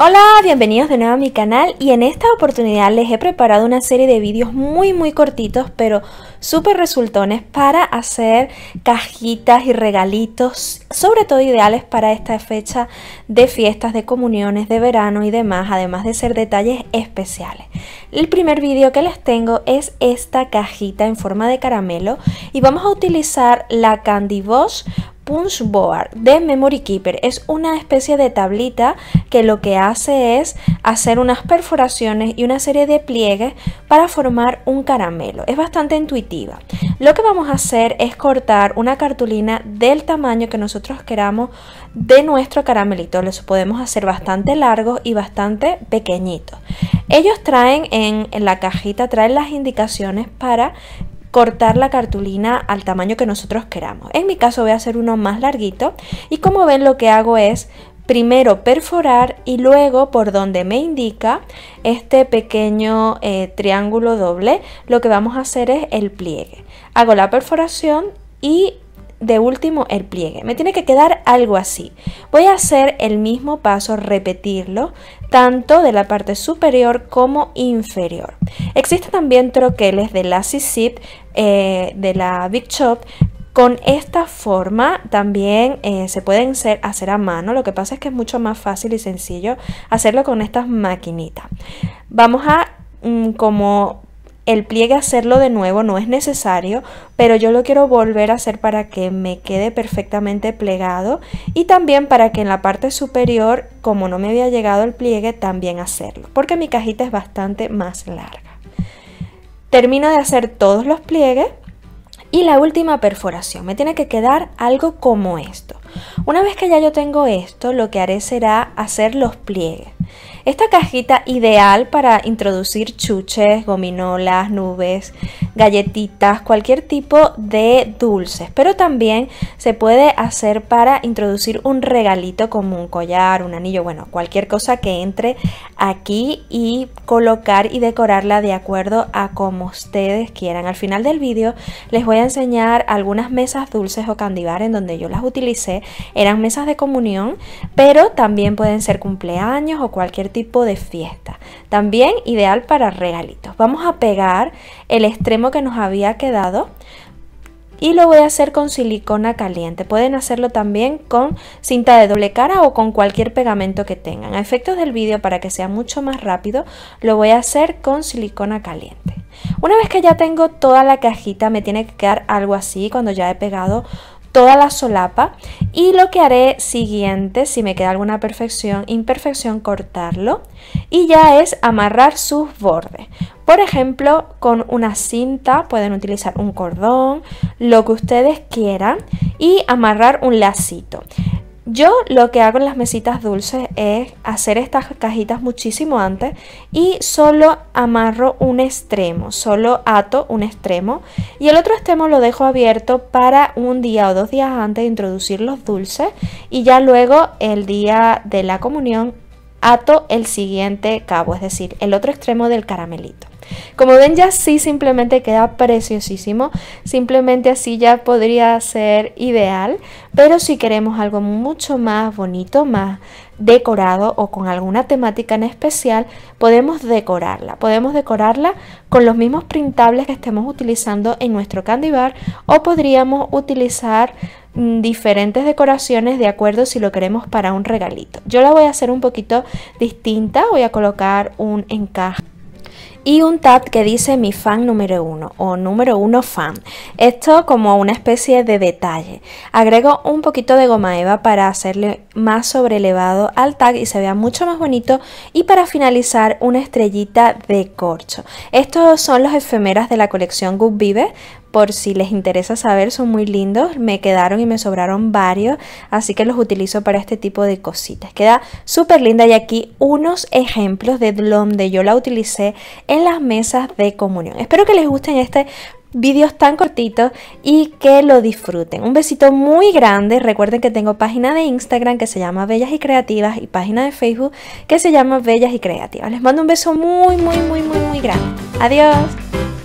Hola, bienvenidos de nuevo a mi canal y en esta oportunidad les he preparado una serie de vídeos muy cortitos pero súper resultones para hacer cajitas y regalitos, sobre todo ideales para esta fecha de fiestas, de comuniones, de verano y demás, además de ser detalles especiales. El primer vídeo que les tengo es esta cajita en forma de caramelo y vamos a utilizar la Candy Box Punch Board de Memory Keeper. Es una especie de tablita que lo que hace es hacer unas perforaciones y una serie de pliegues para formar un caramelo. Es bastante intuitiva. Lo que vamos a hacer es cortar una cartulina del tamaño que nosotros queramos de nuestro caramelito. Los podemos hacer bastante largos y bastante pequeñitos. Ellos traen en la cajita, traen las indicaciones para cortar la cartulina al tamaño que nosotros queramos. En mi caso voy a hacer uno más larguito y como ven lo que hago es primero perforar y luego por donde me indica este pequeño triángulo doble lo que vamos a hacer es el pliegue. Hago la perforación y de último el pliegue. Me tiene que quedar algo así. Voy a hacer el mismo paso, repetirlo tanto de la parte superior como inferior. Existen también troqueles de Lazy Zip de la Big Shop. Con esta forma también se pueden hacer a mano. Lo que pasa es que es mucho más fácil y sencillo hacerlo con estas maquinitas. Vamos a como el pliegue hacerlo de nuevo, no es necesario, pero yo lo quiero volver a hacer para que me quede perfectamente plegado y también para que en la parte superior, como no me había llegado el pliegue, también hacerlo, porque mi cajita es bastante más larga. Termino de hacer todos los pliegues y la última perforación. Me tiene que quedar algo como esto. Una vez que ya yo tengo esto, lo que haré será hacer los pliegues. Esta cajita ideal para introducir chuches, gominolas, nubes, galletitas, cualquier tipo de dulces, pero también se puede hacer para introducir un regalito como un collar, un anillo, bueno, cualquier cosa que entre aquí y colocar y decorarla de acuerdo a como ustedes quieran. Al final del vídeo les voy a enseñar algunas mesas dulces o candy bar en donde yo las utilicé. Eran mesas de comunión, pero también pueden ser cumpleaños o cualquier tipo de fiesta. También ideal para regalitos. Vamos a pegar el extremo que nos había quedado y lo voy a hacer con silicona caliente. Pueden hacerlo también con cinta de doble cara o con cualquier pegamento que tengan. A efectos del vídeo, para que sea mucho más rápido, lo voy a hacer con silicona caliente. Una vez que ya tengo toda la cajita, me tiene que quedar algo así cuando ya he pegado toda la solapa y lo que haré siguiente, si me queda alguna imperfección, cortarlo y ya es amarrar sus bordes. Por ejemplo, con una cinta pueden utilizar un cordón, lo que ustedes quieran y amarrar un lacito. Yo lo que hago en las mesitas dulces es hacer estas cajitas muchísimo antes y solo amarro un extremo, solo ato un extremo y el otro extremo lo dejo abierto para un día o 2 días antes de introducir los dulces y ya luego el día de la comunión ato el siguiente cabo, es decir, el otro extremo del caramelito. Como ven, ya así simplemente queda preciosísimo, simplemente así ya podría ser ideal, pero si queremos algo mucho más bonito, más decorado o con alguna temática en especial, podemos decorarla con los mismos printables que estemos utilizando en nuestro candy bar o podríamos utilizar diferentes decoraciones de acuerdo si lo queremos para un regalito. Yo la voy a hacer un poquito distinta, voy a colocar un encaje y un tag que dice mi fan número 1 o número 1 fan. Esto como una especie de detalle. Agrego un poquito de goma eva para hacerle más sobrelevado al tag y se vea mucho más bonito y para finalizar una estrellita de corcho. Estos son los efemeras de la colección Good Vibes. Por si les interesa saber, son muy lindos, me quedaron y me sobraron varios, así que los utilizo para este tipo de cositas. Queda súper linda y aquí unos ejemplos de donde yo la utilicé en las mesas de comunión. Espero que les gusten vídeos tan cortitos y que lo disfruten. Un besito muy grande. Recuerden que tengo página de Instagram que se llama Bellas y Creativas y página de Facebook que se llama Bellas y Creativas. Les mando un beso muy grande. Adiós.